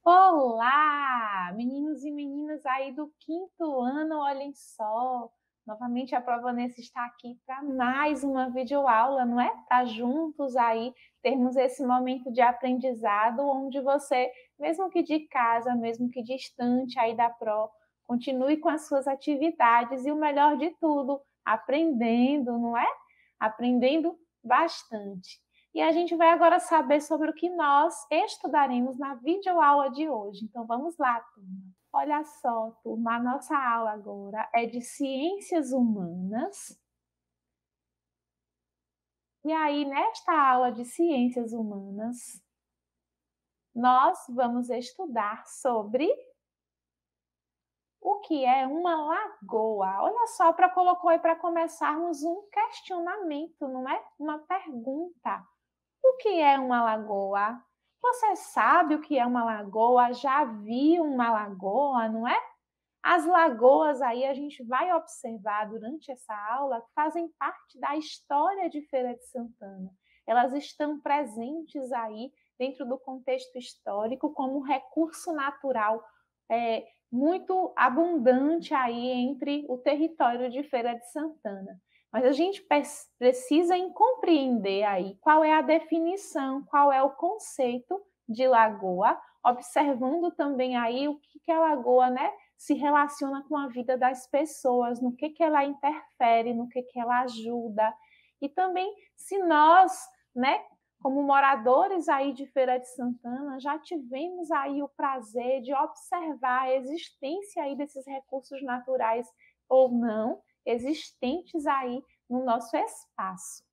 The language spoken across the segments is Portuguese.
Olá, meninos e meninas aí do quinto ano, olhem só. Novamente a Provanessa está aqui para mais uma videoaula, não é? Para juntos aí termos esse momento de aprendizado onde você, mesmo que de casa, mesmo que distante aí da Pro, continue com as suas atividades e o melhor de tudo, aprendendo, não é? Aprendendo bastante. E a gente vai agora saber sobre o que nós estudaremos na videoaula de hoje. Então vamos lá, turma. Olha só, turma, a nossa aula agora é de ciências humanas. E aí, nesta aula de ciências humanas, nós vamos estudar sobre o que é uma lagoa. Olha só, colocou aí para começarmos um questionamento, não é? Uma pergunta. O que é uma lagoa? Você sabe o que é uma lagoa? Já viu uma lagoa, não é? As lagoas aí a gente vai observar durante essa aula que fazem parte da história de Feira de Santana. Elas estão presentes aí dentro do contexto histórico como um recurso natural muito abundante aí entre o território de Feira de Santana. Mas a gente precisa compreender aí qual é a definição, qual é o conceito de lagoa, observando também aí o que a lagoa, né, se relaciona com a vida das pessoas, no que ela interfere, no que ela ajuda. E também se nós, né, como moradores aí de Feira de Santana, já tivemos aí o prazer de observar a existência aí desses recursos naturais ou não, existentes aí no nosso espaço.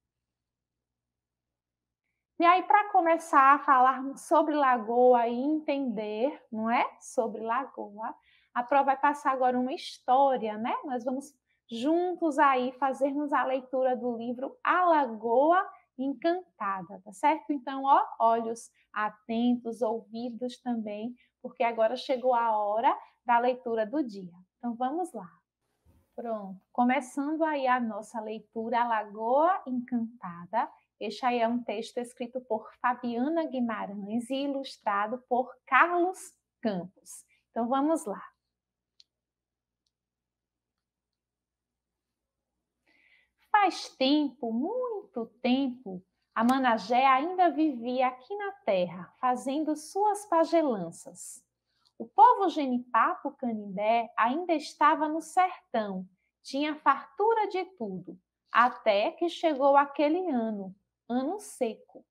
E aí, para começar a falar sobre lagoa e entender, não é? Sobre lagoa, a Pro vai passar agora uma história, né? Nós vamos juntos aí fazermos a leitura do livro A Lagoa Encantada, tá certo? Então, ó, olhos atentos, ouvidos também, porque agora chegou a hora da leitura do dia. Então, vamos lá. Pronto, começando aí a nossa leitura, A Lagoa Encantada. Este aí é um texto escrito por Fabiana Guimarães e ilustrado por Carlos Campos. Então vamos lá. Faz tempo, muito tempo, a Managé ainda vivia aqui na terra, fazendo suas pagelanças. O povo genipapo canindé ainda estava no sertão, tinha fartura de tudo, até que chegou aquele ano, ano seco.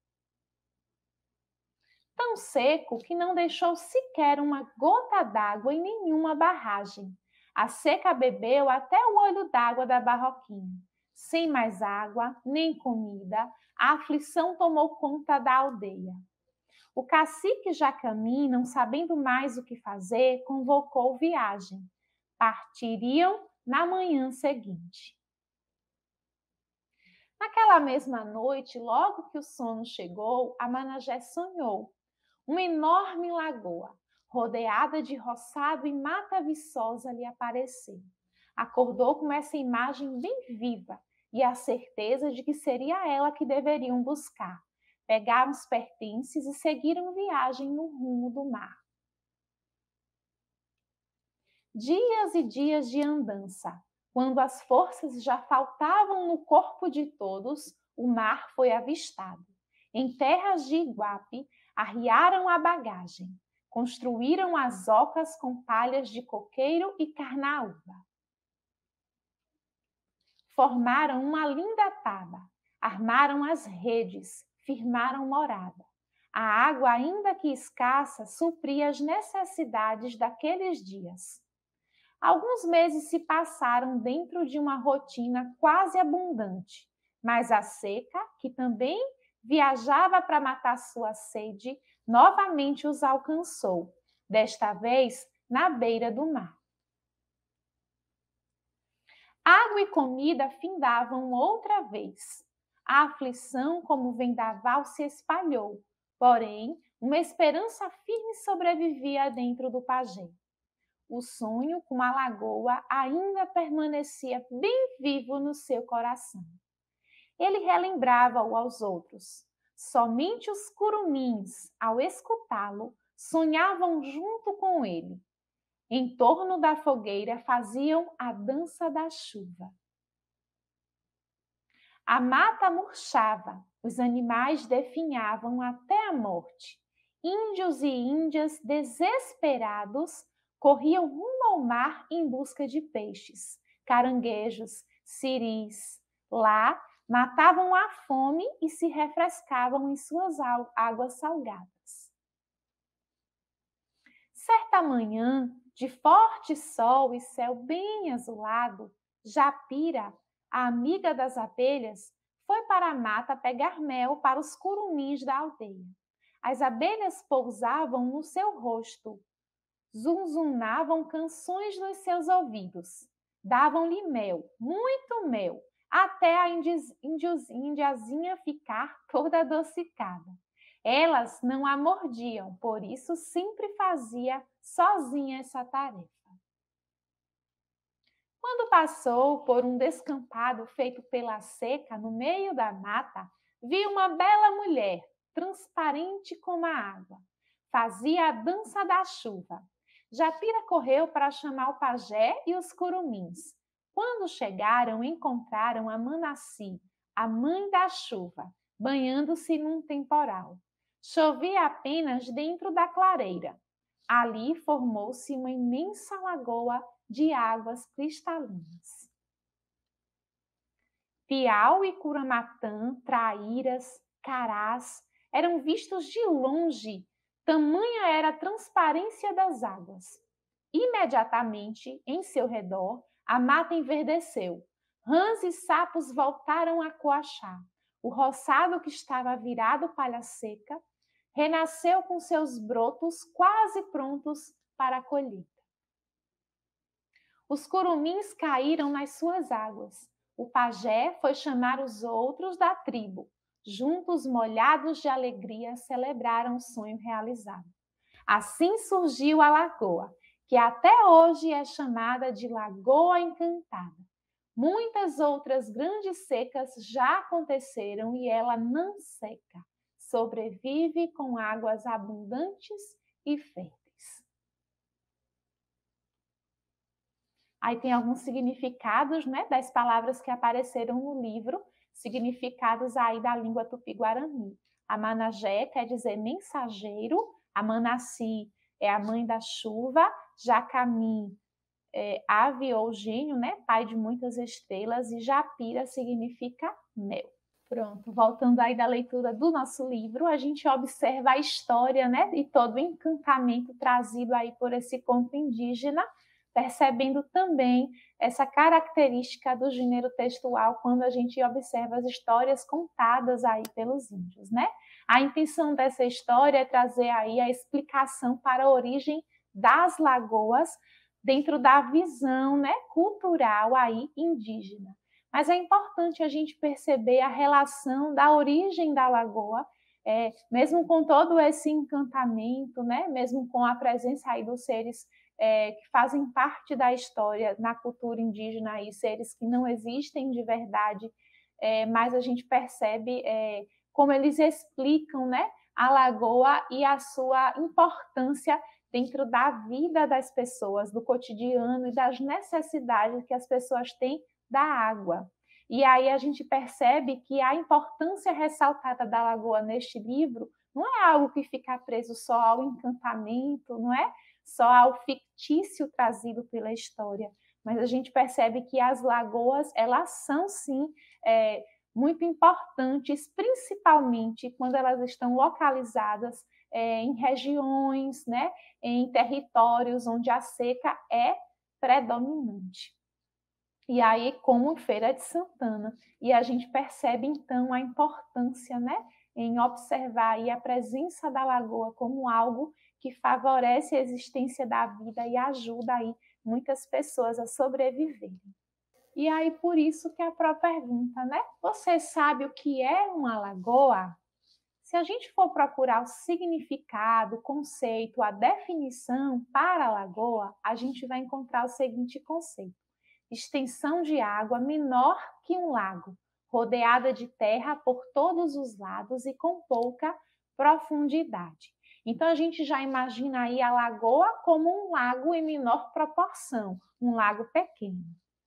Tão seco que não deixou sequer uma gota d'água em nenhuma barragem. A seca bebeu até o olho d'água da barroquinha. Sem mais água, nem comida, a aflição tomou conta da aldeia. O cacique Jacami, não sabendo mais o que fazer, convocou viagem. Partiriam na manhã seguinte. Naquela mesma noite, logo que o sono chegou, a Managé sonhou. Uma enorme lagoa, rodeada de roçado e mata viçosa, lhe apareceu. Acordou com essa imagem bem viva e a certeza de que seria ela que deveriam buscar. Pegaram os pertences e seguiram viagem no rumo do mar. Dias e dias de andança. Quando as forças já faltavam no corpo de todos, o mar foi avistado. Em terras de Iguape, arriaram a bagagem, construíram as ocas com palhas de coqueiro e carnaúba. Formaram uma linda taba, armaram as redes, firmaram morada. A água, ainda que escassa, supria as necessidades daqueles dias. Alguns meses se passaram dentro de uma rotina quase abundante, mas a seca, que também viajava para matar sua sede, novamente os alcançou, desta vez na beira do mar. Água e comida findavam outra vez. A aflição, como vendaval, se espalhou, porém, uma esperança firme sobrevivia dentro do pajé. O sonho com a lagoa ainda permanecia bem vivo no seu coração. Ele relembrava-o aos outros. Somente os curumins, ao escutá-lo, sonhavam junto com ele. Em torno da fogueira faziam a dança da chuva. A mata murchava, os animais definhavam até a morte. Índios e índias desesperados corriam rumo ao mar em busca de peixes, caranguejos, siris. Lá, matavam a fome e se refrescavam em suas águas salgadas. Certa manhã, de forte sol e céu bem azulado, Japira, a amiga das abelhas, foi para a mata pegar mel para os curumins da aldeia. As abelhas pousavam no seu rosto, zunzunavam canções nos seus ouvidos, davam-lhe mel, muito mel, até a indiazinha ficar toda adocicada. Elas não a mordiam, por isso sempre fazia sozinha essa tarefa. Quando passou por um descampado feito pela seca no meio da mata, viu uma bela mulher, transparente como a água. Fazia a dança da chuva. Japira correu para chamar o pajé e os curumins. Quando chegaram, encontraram a Manaci, a mãe da chuva, banhando-se num temporal. Chovia apenas dentro da clareira. Ali formou-se uma imensa lagoa de águas cristalinas. Piau e Curamatã, traíras, carás, eram vistos de longe, tamanha era a transparência das águas. Imediatamente, em seu redor, a mata enverdeceu. Rãs e sapos voltaram a coachar. O roçado que estava virado palha seca renasceu com seus brotos quase prontos para a colheita. Os curumins caíram nas suas águas. O pajé foi chamar os outros da tribo. Juntos, molhados de alegria, celebraram o sonho realizado. Assim surgiu a lagoa, que até hoje é chamada de Lagoa Encantada. Muitas outras grandes secas já aconteceram e ela não seca. Sobrevive com águas abundantes e férteis. Aí tem alguns significados, né, das palavras que apareceram no livro, significados aí da língua tupi-guarani. A Manajé quer dizer mensageiro, a Manaci é a mãe da chuva, Jacami é ave ou gênio, né, pai de muitas estrelas, e Japira significa mel. Pronto, voltando aí da leitura do nosso livro, a gente observa a história, né, e todo o encantamento trazido aí por esse conto indígena, percebendo também essa característica do gênero textual quando a gente observa as histórias contadas aí pelos índios, né? A intenção dessa história é trazer aí a explicação para a origem das lagoas dentro da visão, né, cultural aí indígena. Mas é importante a gente perceber a relação da origem da lagoa, mesmo com todo esse encantamento, né, mesmo com a presença aí dos seres que fazem parte da história na cultura indígena e seres que não existem de verdade, mas a gente percebe como eles explicam, né, a lagoa e a sua importância dentro da vida das pessoas, do cotidiano e das necessidades que as pessoas têm da água. E aí a gente percebe que a importância ressaltada da lagoa neste livro não é algo que fica preso só ao encantamento, não é só ao fictício trazido pela história, mas a gente percebe que as lagoas, elas são sim muito importantes, principalmente quando elas estão localizadas em regiões, né, em territórios onde a seca é predominante. E aí, como em Feira de Santana, e a gente percebe então a importância, né, em observar aí a presença da lagoa como algo que favorece a existência da vida e ajuda aí muitas pessoas a sobreviverem. E aí, por isso que a própria pergunta, né? Você sabe o que é uma lagoa? Se a gente for procurar o significado, o conceito, a definição para a lagoa, a gente vai encontrar o seguinte conceito: extensão de água menor que um lago, rodeada de terra por todos os lados e com pouca profundidade. Então, a gente já imagina aí a lagoa como um lago em menor proporção, um lago pequeno.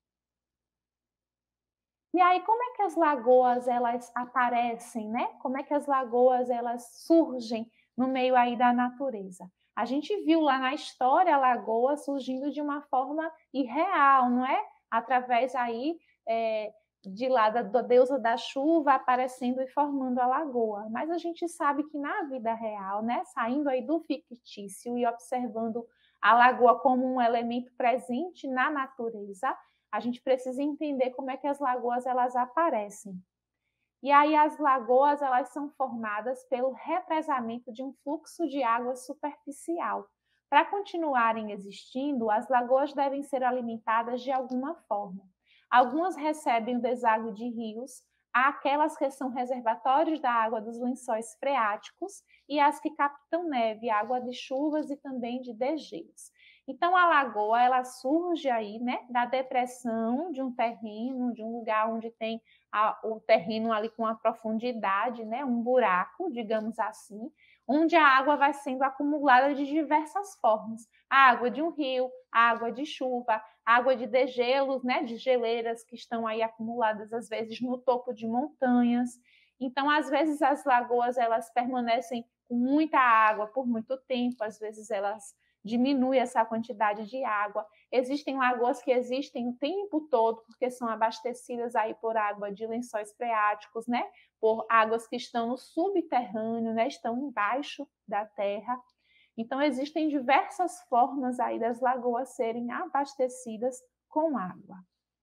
E aí, como é que as lagoas elas aparecem, né? Como é que as lagoas elas surgem no meio aí da natureza? A gente viu lá na história a lagoa surgindo de uma forma irreal, não é? Através aí de lá da deusa da chuva aparecendo e formando a lagoa. Mas a gente sabe que na vida real, né? Saindo aí do fictício e observando a lagoa como um elemento presente na natureza, a gente precisa entender como é que as lagoas elas aparecem. E aí as lagoas elas são formadas pelo represamento de um fluxo de água superficial. Para continuarem existindo, as lagoas devem ser alimentadas de alguma forma. Algumas recebem o deságua de rios, há aquelas que são reservatórios da água dos lençóis freáticos e as que captam neve, água de chuvas e também de degelos. Então a lagoa ela surge aí, né, da depressão de um terreno, de um lugar onde tem o terreno ali com a profundidade, né, um buraco, digamos assim, onde a água vai sendo acumulada de diversas formas. A água de um rio, água de chuva, água de degelos, né, de geleiras que estão aí acumuladas às vezes no topo de montanhas. Então, às vezes as lagoas elas permanecem com muita água por muito tempo, às vezes elas diminuem essa quantidade de água. Existem lagoas que existem o tempo todo, porque são abastecidas aí por água de lençóis freáticos, né? Por águas que estão no subterrâneo, né? Estão embaixo da terra. Então, existem diversas formas aí das lagoas serem abastecidas com água.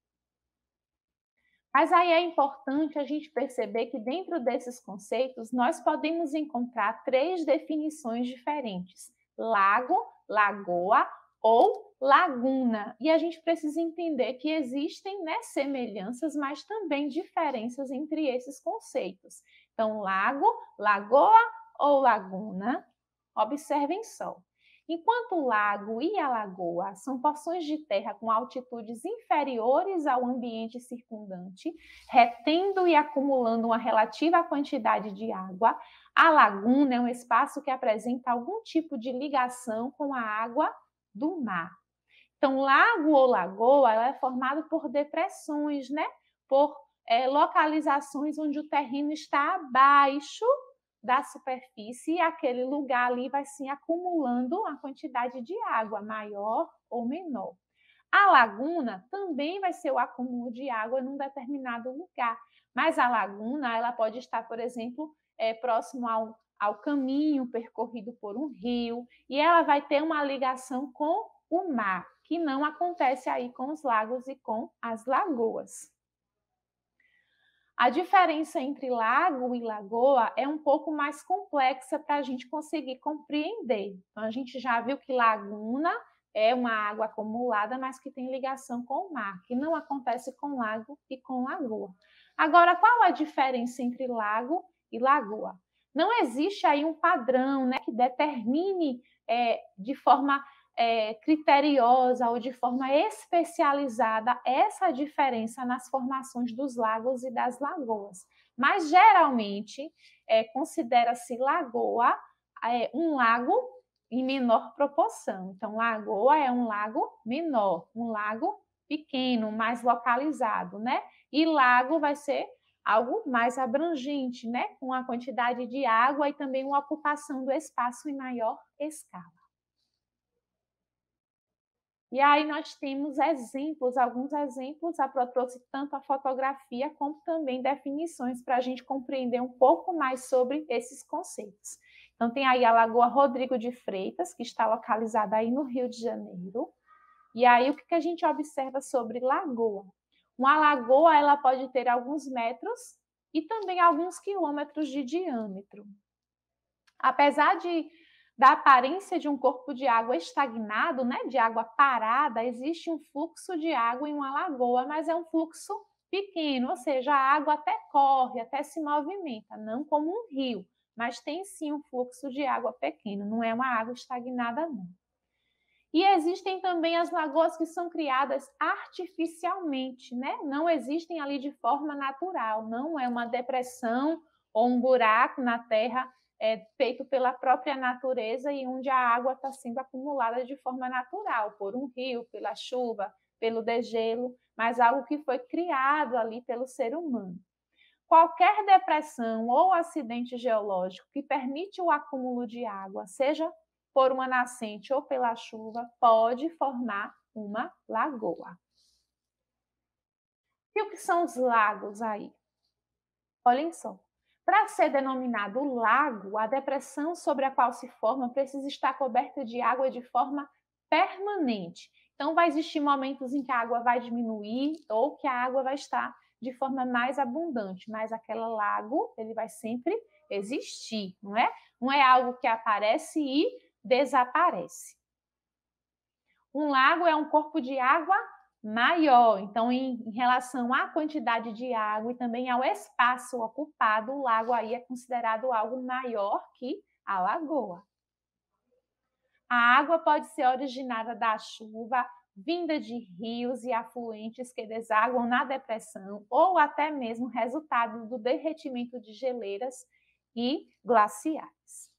Mas aí é importante a gente perceber que dentro desses conceitos nós podemos encontrar três definições diferentes: lago, lagoa ou laguna. E a gente precisa entender que existem, né, semelhanças, mas também diferenças entre esses conceitos. Então, lago, lagoa ou laguna, observem só. Enquanto o lago e a lagoa são porções de terra com altitudes inferiores ao ambiente circundante, retendo e acumulando uma relativa quantidade de água, a laguna é um espaço que apresenta algum tipo de ligação com a água do mar. Então, lago ou lagoa ela é formado por depressões, né? Por localizações onde o terreno está abaixo da superfície e aquele lugar ali vai se acumulando a quantidade de água, maior ou menor. A laguna também vai ser o acúmulo de água num determinado lugar, mas a laguna ela pode estar, por exemplo, próximo ao caminho percorrido por um rio e ela vai ter uma ligação com o mar, que não acontece aí com os lagos e com as lagoas. A diferença entre lago e lagoa é um pouco mais complexa para a gente conseguir compreender. Então, a gente já viu que laguna é uma água acumulada, mas que tem ligação com o mar, que não acontece com lago e com lagoa. Agora, qual a diferença entre lago e lagoa? Não existe aí um padrão, né, que determine de forma criteriosa ou de forma especializada essa diferença nas formações dos lagos e das lagoas. Mas, geralmente, considera-se lagoa um lago em menor proporção. Então, lagoa é um lago menor, um lago pequeno, mais localizado, né? E lago vai ser algo mais abrangente, né? Com a quantidade de água e também uma ocupação do espaço em maior escala. E aí nós temos exemplos, alguns exemplos, a Pro trouxe tanto a fotografia como também definições para a gente compreender um pouco mais sobre esses conceitos. Então tem aí a Lagoa Rodrigo de Freitas, que está localizada aí no Rio de Janeiro. E aí o que a gente observa sobre lagoa? Uma lagoa ela pode ter alguns metros e também alguns quilômetros de diâmetro. Apesar da aparência de um corpo de água estagnado, né, de água parada, existe um fluxo de água em uma lagoa, mas é um fluxo pequeno, ou seja, a água até corre, até se movimenta, não como um rio, mas tem sim um fluxo de água pequeno, não é uma água estagnada, não. E existem também as lagoas que são criadas artificialmente, né? Não existem ali de forma natural, não é uma depressão ou um buraco na terra feito pela própria natureza e onde a água está sendo acumulada de forma natural, por um rio, pela chuva, pelo degelo, mas algo que foi criado ali pelo ser humano. Qualquer depressão ou acidente geológico que permite o acúmulo de água, seja por uma nascente ou pela chuva, pode formar uma lagoa. E o que são os lagos aí? Olhem só. Para ser denominado lago, a depressão sobre a qual se forma precisa estar coberta de água de forma permanente. Então, vai existir momentos em que a água vai diminuir ou que a água vai estar de forma mais abundante, mas aquele lago, ele vai sempre existir, não é? Não é algo que aparece e desaparece. Um lago é um corpo de água maior. Então, em relação à quantidade de água e também ao espaço ocupado, o lago aí é considerado algo maior que a lagoa. A água pode ser originada da chuva, vinda de rios e afluentes que desaguam na depressão ou até mesmo resultado do derretimento de geleiras e glaciares.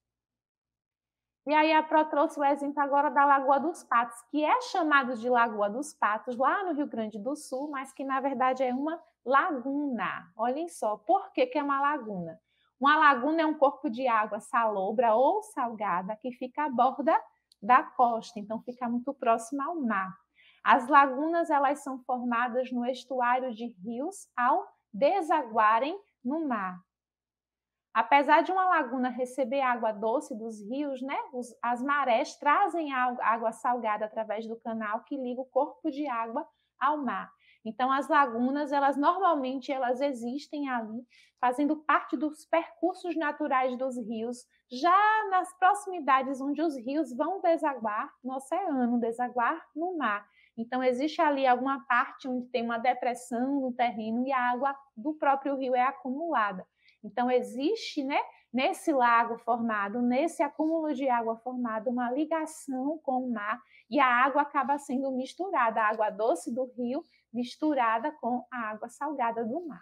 E aí a Pro trouxe o exemplo agora da Lagoa dos Patos, que é chamado de Lagoa dos Patos lá no Rio Grande do Sul, mas que na verdade é uma laguna. Olhem só, por que é uma laguna? Uma laguna é um corpo de água salobra ou salgada que fica à borda da costa, então fica muito próximo ao mar. As lagunas, elas são formadas no estuário de rios ao desaguarem no mar. Apesar de uma laguna receber água doce dos rios, né, as marés trazem água salgada através do canal que liga o corpo de água ao mar. Então, as lagunas, normalmente existem ali, fazendo parte dos percursos naturais dos rios, já nas proximidades onde os rios vão desaguar no oceano, desaguar no mar. Então, existe ali alguma parte onde tem uma depressão no terreno e a água do próprio rio é acumulada. Então, existe, né, nesse lago formado, nesse acúmulo de água formado, uma ligação com o mar e a água acaba sendo misturada, a água doce do rio misturada com a água salgada do mar.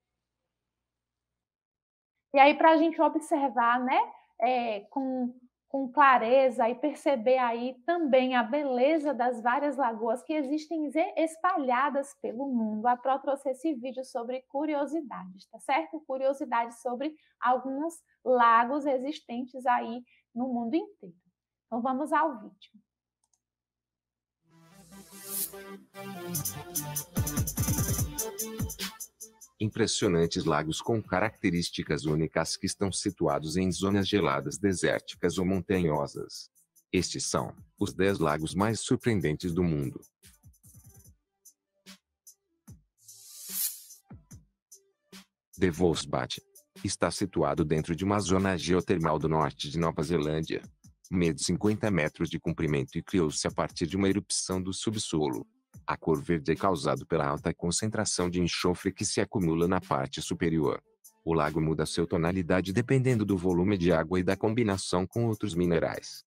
E aí, para a gente observar, né, com clareza e perceber aí também a beleza das várias lagoas que existem espalhadas pelo mundo. A Pro trouxe esse vídeo sobre curiosidades, tá certo? Curiosidades sobre alguns lagos existentes aí no mundo inteiro. Então vamos ao vídeo. Impressionantes lagos com características únicas que estão situados em zonas geladas desérticas ou montanhosas. Estes são os 10 lagos mais surpreendentes do mundo. De Volsbach está situado dentro de uma zona geotermal do norte de Nova Zelândia. Mede 50 metros de comprimento e criou-se a partir de uma erupção do subsolo. A cor verde é causada pela alta concentração de enxofre que se acumula na parte superior. O lago muda sua tonalidade dependendo do volume de água e da combinação com outros minerais.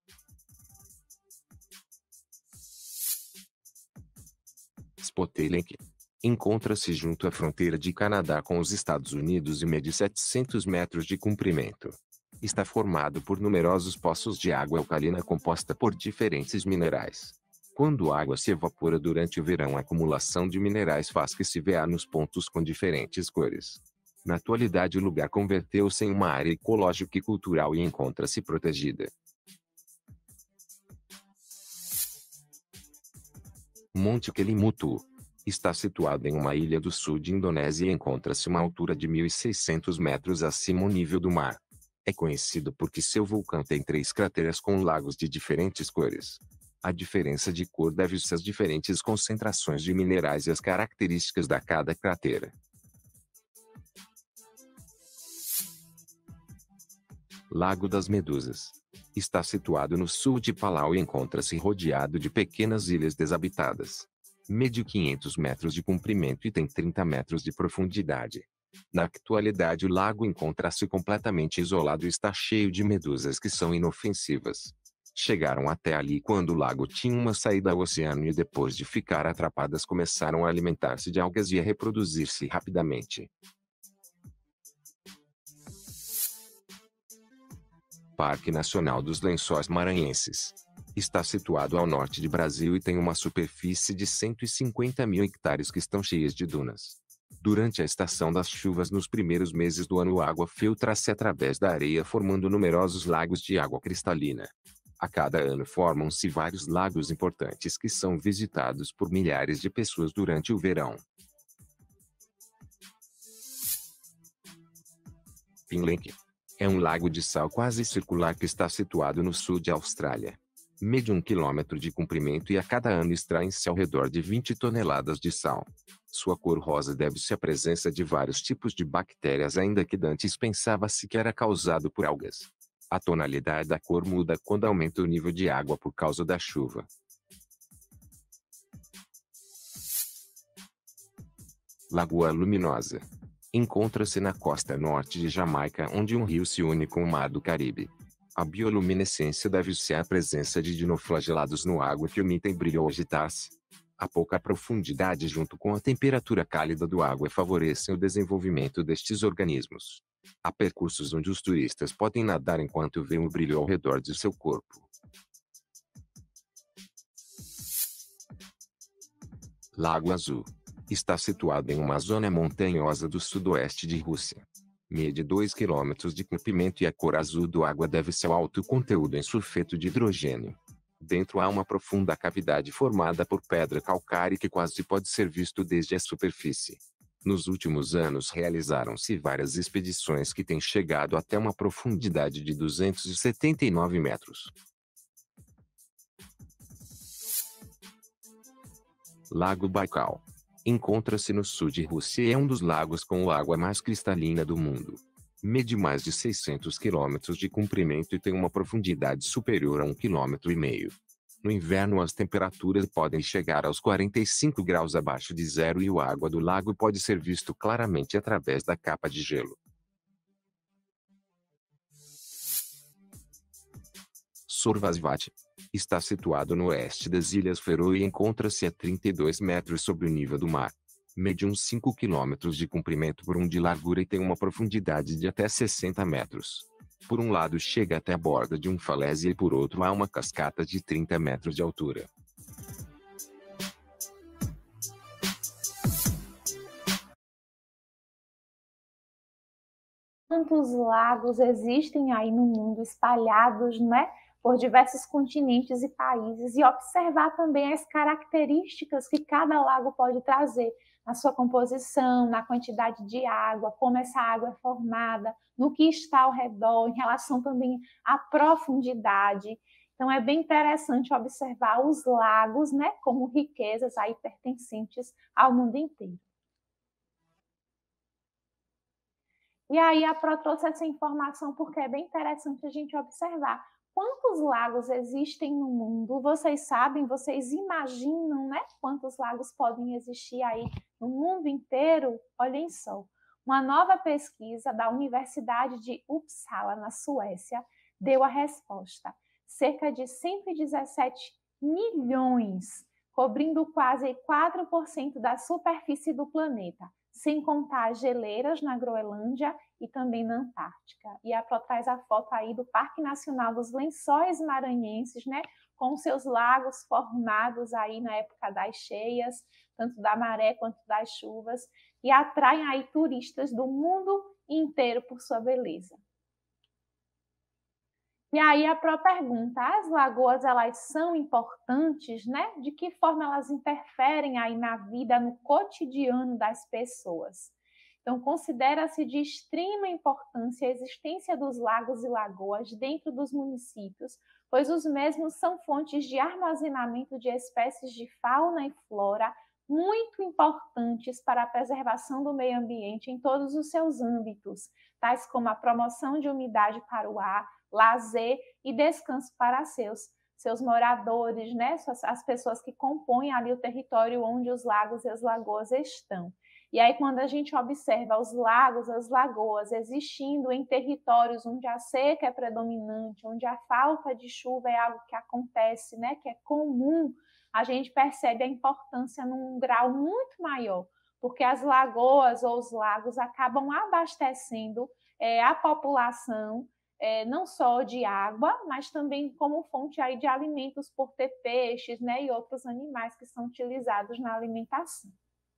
Spotted Lake encontra-se junto à fronteira de Canadá com os Estados Unidos e mede 700 metros de comprimento. Está formado por numerosos poços de água alcalina composta por diferentes minerais. Quando a água se evapora durante o verão, a acumulação de minerais faz que se veja nos pontos com diferentes cores. Na atualidade, o lugar converteu-se em uma área ecológica e cultural e encontra-se protegida. Monte Kelimutu está situado em uma ilha do sul de Indonésia e encontra-se a uma altura de 1.600 metros acima do nível do mar. É conhecido porque seu vulcão tem 3 crateras com lagos de diferentes cores. A diferença de cor deve-se às diferentes concentrações de minerais e às características da cada cratera. Lago das Medusas está situado no sul de Palau e encontra-se rodeado de pequenas ilhas desabitadas. Mede 500 metros de comprimento e tem 30 metros de profundidade. Na atualidade, o lago encontra-se completamente isolado e está cheio de medusas que são inofensivas. Chegaram até ali quando o lago tinha uma saída ao oceano e depois de ficar atrapadas começaram a alimentar-se de algas e a reproduzir-se rapidamente. Parque Nacional dos Lençóis Maranhenses. Está situado ao norte de Brasil e tem uma superfície de 150 mil hectares que estão cheias de dunas. Durante a estação das chuvas nos primeiros meses do ano, a água filtra-se através da areia, formando numerosos lagos de água cristalina. A cada ano formam-se vários lagos importantes que são visitados por milhares de pessoas durante o verão. Pineleng é um lago de sal quase circular que está situado no sul da Austrália. Mede 1 quilômetro de comprimento e a cada ano extraem-se ao redor de 20 toneladas de sal. Sua cor rosa deve-se à presença de vários tipos de bactérias, ainda que dantes pensava-se que era causado por algas. A tonalidade da cor muda quando aumenta o nível de água por causa da chuva. Lagoa Luminosa encontra-se na costa norte de Jamaica, onde um rio se une com o Mar do Caribe. A bioluminescência deve-se à presença de dinoflagelados no água que emitem brilho ao agitar-se. A pouca profundidade junto com a temperatura cálida do água favorecem o desenvolvimento destes organismos. Há percursos onde os turistas podem nadar enquanto veem o brilho ao redor de seu corpo. Lago Azul está situado em uma zona montanhosa do sudoeste de Rússia. Mede 2 km de comprimento e a cor azul da água deve-se ao alto conteúdo em sulfeto de hidrogênio. Dentro há uma profunda cavidade formada por pedra calcária que quase pode ser visto desde a superfície. Nos últimos anos realizaram-se várias expedições que têm chegado até uma profundidade de 279 metros. Lago Baikal encontra-se no sul de Rússia e é um dos lagos com a água mais cristalina do mundo. Mede mais de 600 quilômetros de comprimento e tem uma profundidade superior a 1,5 km. No inverno as temperaturas podem chegar aos 45 graus abaixo de zero e a água do lago pode ser visto claramente através da capa de gelo. Sorvasvat está situado no oeste das Ilhas Feroe e encontra-se a 32 metros sobre o nível do mar. Mede uns 5 km de comprimento por 1 de largura e tem uma profundidade de até 60 metros. Por um lado chega até a borda de um falésia e por outro há uma cascata de 30 metros de altura. Quantos lagos existem aí no mundo, espalhados, né, por diversos continentes e países, e observar também as características que cada lago pode trazer na sua composição, na quantidade de água, como essa água é formada, no que está ao redor, em relação também à profundidade. Então é bem interessante observar os lagos, né, como riquezas aí pertencentes ao mundo inteiro. E aí a Pro trouxe essa informação porque é bem interessante a gente observar quantos lagos existem no mundo. Vocês sabem, vocês imaginam, né? Quantos lagos podem existir aí no mundo inteiro? Olhem só. Uma nova pesquisa da Universidade de Uppsala, na Suécia, deu a resposta. Cerca de 117 milhões, cobrindo quase 4% da superfície do planeta, sem contar as geleiras na Groenlândia e também na Antártica. E a Pro traz a foto aí do Parque Nacional dos Lençóis Maranhenses, né, com seus lagos formados aí na época das cheias, tanto da maré quanto das chuvas, e atraem aí turistas do mundo inteiro por sua beleza. E aí a Pro pergunta, as lagoas elas são importantes, né? De que forma elas interferem aí na vida, no cotidiano das pessoas? Então, considera-se de extrema importância a existência dos lagos e lagoas dentro dos municípios, pois os mesmos são fontes de armazenamento de espécies de fauna e flora muito importantes para a preservação do meio ambiente em todos os seus âmbitos, tais como a promoção de umidade para o ar, lazer e descanso para seus moradores, né? As pessoas que compõem ali o território onde os lagos e as lagoas estão. E aí, quando a gente observa os lagos, as lagoas existindo em territórios onde a seca é predominante, onde a falta de chuva é algo que acontece, né? Que é comum, a gente percebe a importância num grau muito maior, porque as lagoas ou os lagos acabam abastecendo a população não só de água, mas também como fonte aí de alimentos por ter peixes, né, e outros animais que são utilizados na alimentação.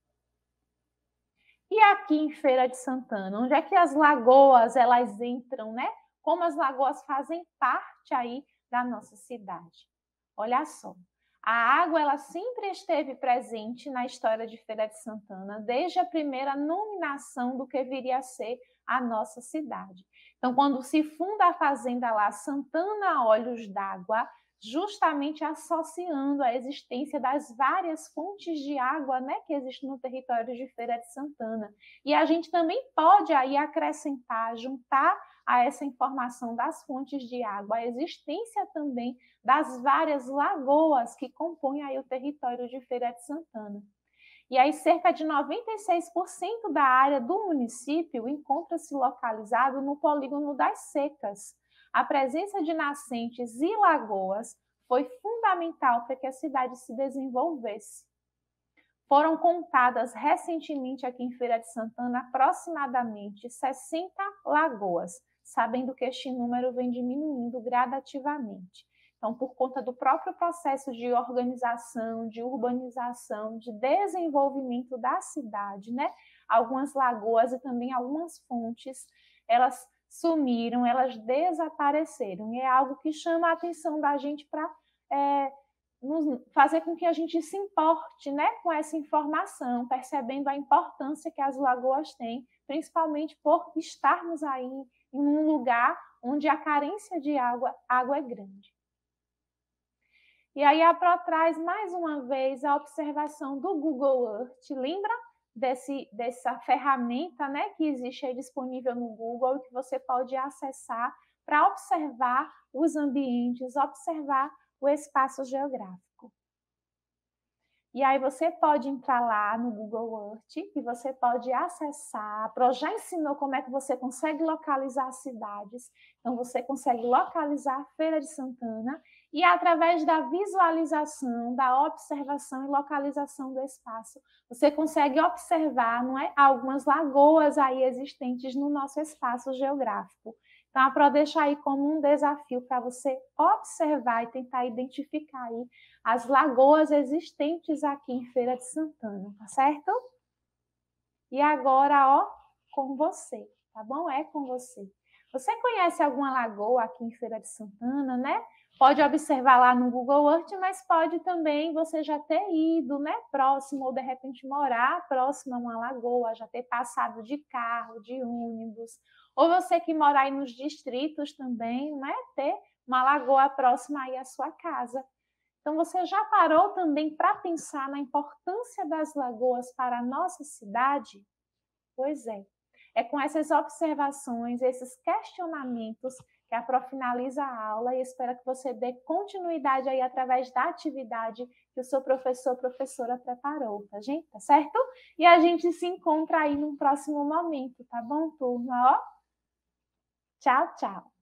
E aqui em Feira de Santana, onde é que as lagoas elas entram, né? Como as lagoas fazem parte aí da nossa cidade. Olha só, a água ela sempre esteve presente na história de Feira de Santana, desde a primeira nominação do que viria a ser a nossa cidade. Então, quando se funda a fazenda lá, Santana Olhos d'Água, justamente associando a existência das várias fontes de água, né, que existem no território de Feira de Santana. E a gente também pode aí acrescentar, juntar a essa informação das fontes de água, a existência também das várias lagoas que compõem aí o território de Feira de Santana. E aí cerca de 96% da área do município encontra-se localizado no polígono das secas. A presença de nascentes e lagoas foi fundamental para que a cidade se desenvolvesse. Foram contadas recentemente aqui em Feira de Santana aproximadamente 60 lagoas, sabendo que este número vem diminuindo gradativamente. Então, por conta do próprio processo de organização, de urbanização, de desenvolvimento da cidade, né? Algumas lagoas e também algumas fontes, elas sumiram, elas desapareceram. E é algo que chama a atenção da gente para fazer com que a gente se importe, né, com essa informação, percebendo a importância que as lagoas têm, principalmente por estarmos aí em um lugar onde a carência de água é grande. E aí a Pro traz mais uma vez a observação do Google Earth. Lembra dessa ferramenta, né, que existe aí disponível no Google e que você pode acessar para observar os ambientes, observar o espaço geográfico. E aí você pode entrar lá no Google Earth e você pode acessar. A Pro já ensinou como é que você consegue localizar as cidades. Então você consegue localizar a Feira de Santana e através da visualização, da observação e localização do espaço, você consegue observar, não é, algumas lagoas aí existentes no nosso espaço geográfico. Então, a Pro deixa aí como um desafio para você observar e tentar identificar aí as lagoas existentes aqui em Feira de Santana, tá certo? E agora, ó, com você, tá bom? É com você. Você conhece alguma lagoa aqui em Feira de Santana, né? Pode observar lá no Google Earth, mas pode também você já ter ido, né, próximo, ou de repente morar próximo a uma lagoa, já ter passado de carro, de ônibus, ou você que mora aí nos distritos também, né, ter uma lagoa próxima aí à sua casa. Então, você já parou também para pensar na importância das lagoas para a nossa cidade? Pois é. É com essas observações, esses questionamentos que a Pro finaliza a aula e espero que você dê continuidade aí através da atividade que o seu professor ou professora preparou, tá, gente? Tá certo? E a gente se encontra aí num próximo momento, tá bom, turma? Ó, tchau, tchau.